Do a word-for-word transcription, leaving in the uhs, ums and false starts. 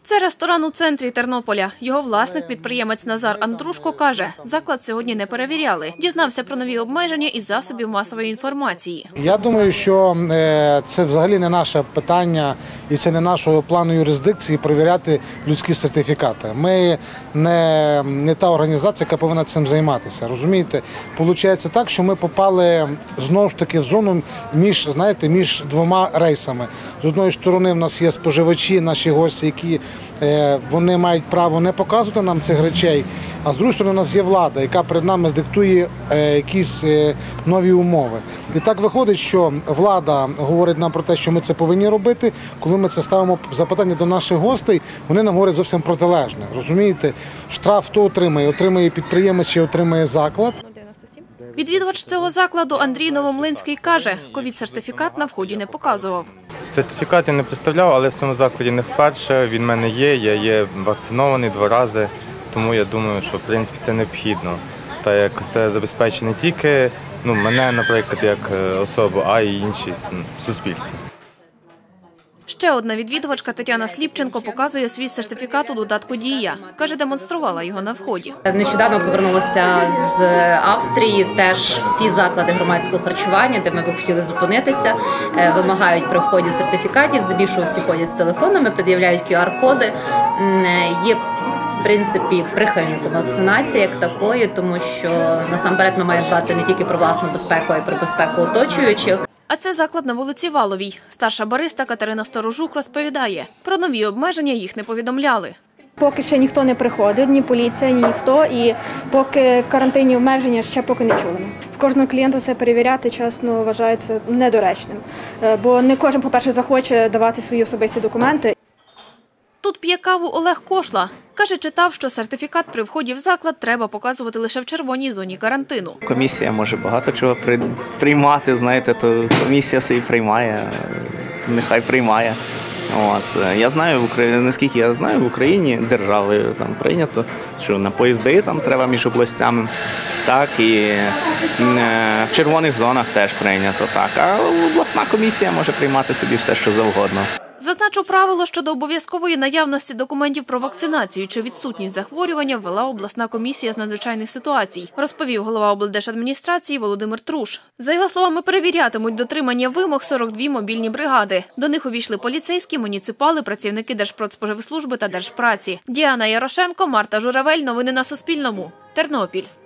Це ресторан у центрі Тернополя. Його власник, підприємець Назар Андрушко, каже, заклад сьогодні не перевіряли. Дізнався про нові обмеження із засобів масової інформації. Я думаю, що це взагалі не наше питання і це не нашого плану юрисдикції перевіряти людські сертифікати. Ми не, не та організація, яка повинна цим займатися. Розумієте? Получається так, що ми попали знову ж таки в зону між, знаєте, між двома рейсами. З одної сторони в нас є споживачі, наші гості, які вони мають право не показувати нам цих речей, а з іншої сторони у нас є влада, яка перед нами диктує якісь нові умови. І так виходить, що влада говорить нам про те, що ми це повинні робити. Коли ми це ставимо запитання до наших гостей, вони нам говорять зовсім протилежне. Розумієте? Штраф хто отримає? Отримає підприємець чи отримає заклад? Відвідувач цього закладу Андрій Новомлинський каже, ковід-сертифікат на вході не показував. Сертифікат я не представляв, але в цьому закладі не вперше. Він в мене є, я є вакцинований два рази, тому я думаю, що в принципі це необхідно. Так як це забезпечить не тільки ну, мене, наприклад, як особу, а й інші суспільства. Ще одна відвідувачка Тетяна Сліпченко показує свій сертифікат у додатку «Дія». Каже, демонструвала його на вході. Нещодавно повернулася з Австрії. Теж всі заклади громадського харчування, де ми б хотіли зупинитися, вимагають при вході сертифікатів. Здебільшого всі ходять з телефонами, пред'являють ку ар-коди. Є, в принципі, прихильником вакцинації як такої, тому що насамперед ми маємо дбати не тільки про власну безпеку, а й про безпеку оточуючих. А це заклад на вулиці Валовій. Старша бариста Катерина Сторожук розповідає, про нові обмеження їх не повідомляли. Поки ще ніхто не приходив, ні поліція, ні ніхто, і поки карантинні обмеження ще поки не чули. В кожного клієнта це перевіряти, чесно, вважається недоречним. Бо не кожен, по-перше, захоче давати свої особисті документи. Тут п'є каву Олег Кошла. Каже, читав, що сертифікат при вході в заклад треба показувати лише в червоній зоні карантину. Комісія може багато чого приймати, знаєте, то комісія собі приймає, нехай приймає. От. Я знаю, наскільки я знаю, в Україні державою там прийнято, що на поїзди там треба між областями, так, і в червоних зонах теж прийнято, так, а обласна комісія може приймати собі все, що завгодно. Зазначу, правило щодо обов'язкової наявності документів про вакцинацію чи відсутність захворювання ввела обласна комісія з надзвичайних ситуацій, розповів голова облдержадміністрації Володимир Труш. За його словами, перевірятимуть дотримання вимог сорок дві мобільні бригади. До них увійшли поліцейські, муніципали, працівники Держпродспоживслужби та Держпраці. Діана Ярошенко, Марта Журавель. Новини на Суспільному. Тернопіль.